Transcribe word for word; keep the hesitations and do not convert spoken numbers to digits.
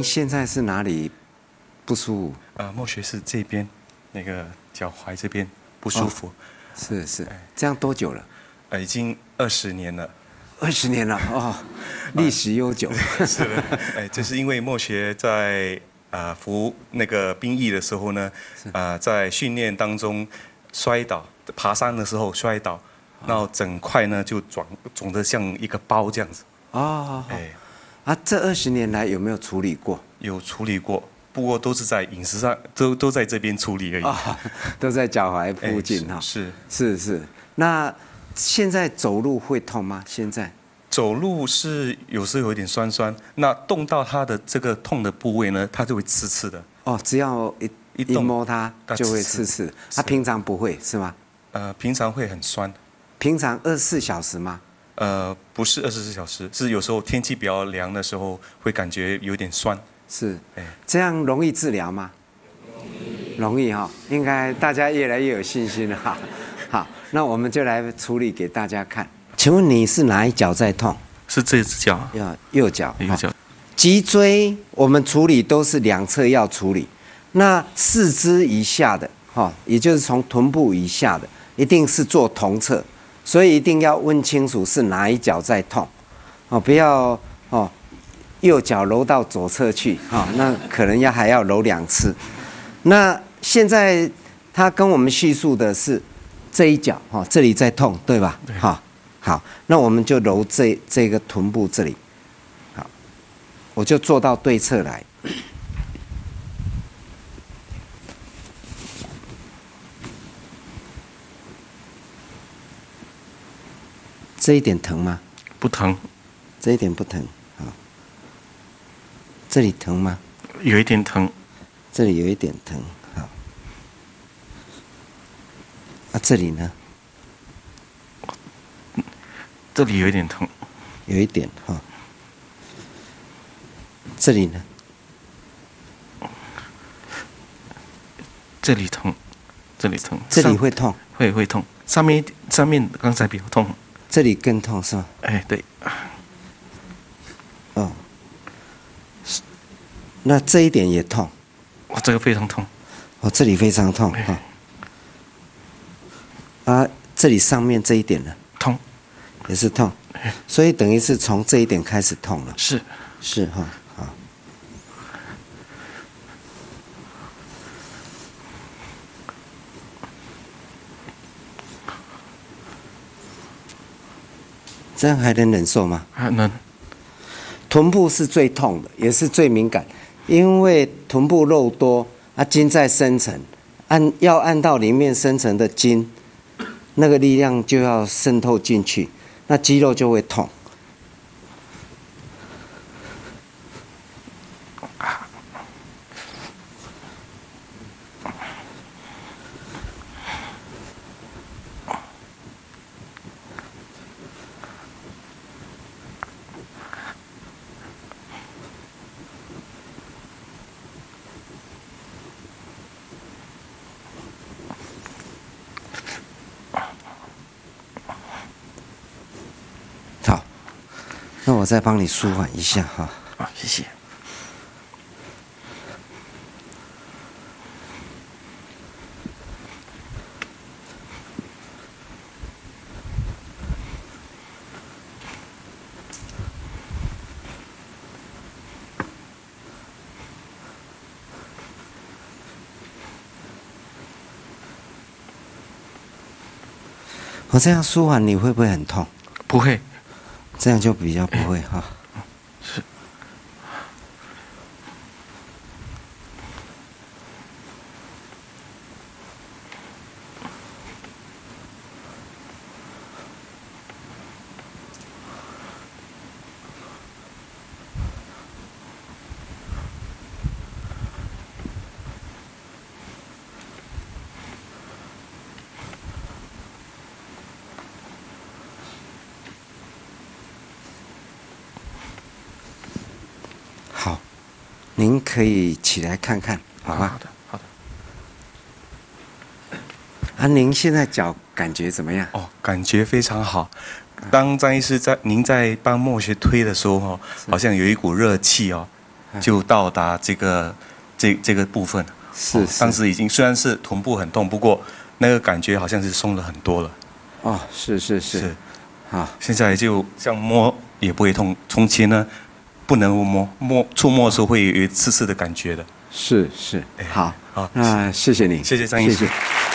现在是哪里不舒服？ 呃，莫学是这边，那个脚踝这边不舒服。哦、 是是，这样多久了？ 呃，已经二十年了。 二十年了哦，历史悠久。 是的，哎，就是因为莫学在啊、呃、服那个兵役的时候呢，啊、呃、在训练当中摔倒，爬山的时候摔倒，然后整块呢就肿肿得像一个包这样子。 哦，哎，啊，这二十年来有没有处理过？ 有处理过，不过都是在饮食上，都都在这边处理而已。 哦，都在脚踝附近哈、 哎。是是是，那。现在走路会痛吗？现在走路是有时候有一点酸酸，那动到它的这个痛的部位呢，它就会刺刺的。 哦，只要一一一摸它就会刺刺。它、啊、平常不会是吗？ 呃，平常会很酸。 平常二十四小时吗？ 呃，不是二十四小时，是有时候天气比较凉的时候会感觉有点酸。 是，哎，这样容易治疗吗？容易哈、哦，应该大家越来越有信心了哈。好，那我们就来处理给大家看。请问你是哪一脚在痛？ 是这只脚。 右右脚。 右脚。 脊椎我们处理都是两侧要处理，那四肢以下的，哈，也就是从臀部以下的，一定是做同侧，所以一定要问清楚是哪一脚在痛，哦，不要哦，右脚揉到左侧去，哈、哦，那可能要还要揉两次。那现在他跟我们叙述的是。这一脚哈，这里在痛，对吧？ 对。 好，好，那我们就揉这这个臀部这里，好，我就做到对侧来。这一点疼吗？ 不疼。 这一点不疼，好。这里疼吗？ 有一点疼。 这里有一点疼。啊，这里呢？ 这里有一点疼， 有一点哈、哦。这里呢？ 这里疼，这里疼。 这里会痛？ 会会痛。上面上面刚才比较痛。 这里更痛是吗？ 哎，对。 哦。那这一点也痛？ 哦，这个非常痛。 哦，这里非常痛哈。哦啊，这里上面这一点呢？ 痛， 也是痛，所以等于是从这一点开始痛了。 是， 是哈，好。这样还能忍受吗？ 还能。 臀部是最痛的，也是最敏感，因为臀部肉多，啊，筋在深层，按要按到里面深层的筋。那个力量就要渗透进去，那肌肉就会痛。好，那我再帮你舒缓一下哈。 好，谢谢。 我这样舒缓你会不会很痛？ 不会， 这样就比较不会哈。 是。 好，您可以起来看看，好吧？ 好的，好的。 啊，您现在脚感觉怎么样？ 哦，感觉非常好。当张医师在您在帮莫学推的时候，哦，好像有一股热气哦， 就到达这个这这个部分。 是， 哦、当时已经虽然是臀部很痛，不过那个感觉好像是松了很多了。 哦，是是是， 是， 好， 现在就像摸也不会痛，从前呢不能摸摸触摸的时候会有刺刺的感觉的。 是是，好， 好， 那谢谢你， 谢谢张医师。 谢谢